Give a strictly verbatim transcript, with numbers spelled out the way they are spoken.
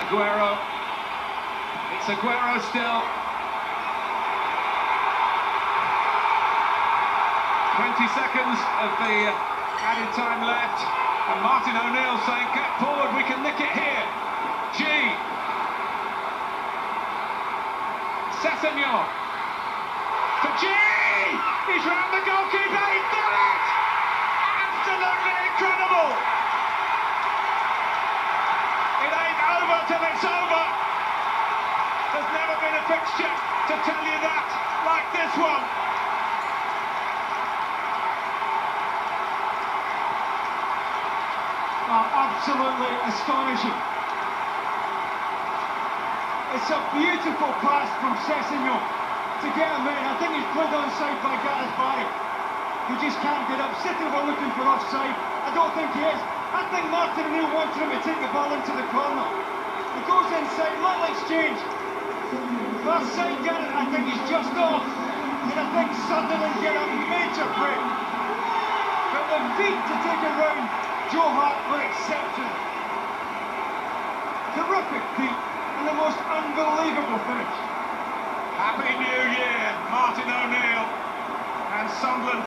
Aguero. It's Aguero still. twenty seconds of the added time left. And Martin O'Neill saying, get forward, we can nick it here. G. Sessegnon. For G! He's round the goalkeeper, he's done it! Absolutely incredible! It ain't over till it's over. There's never been a fixture to tell you that, like this one. Oh, absolutely astonishing. It's a beautiful pass from Sessegnon to get him in. I think he's played onside by Gareth Barry. He just can't get up. City were looking for offside. I don't think he is. I think Martin O'Neill wanted him to take the ball into the corner. He goes inside, little exchange. First side Gareth, I think he's just off. And I think Sunderland get a major break. But the feet to take it round Joe Hart were exceptional. Terrific feet and the most unbelievable finish. Happy New Year, Martin O'Neill and Sunderland.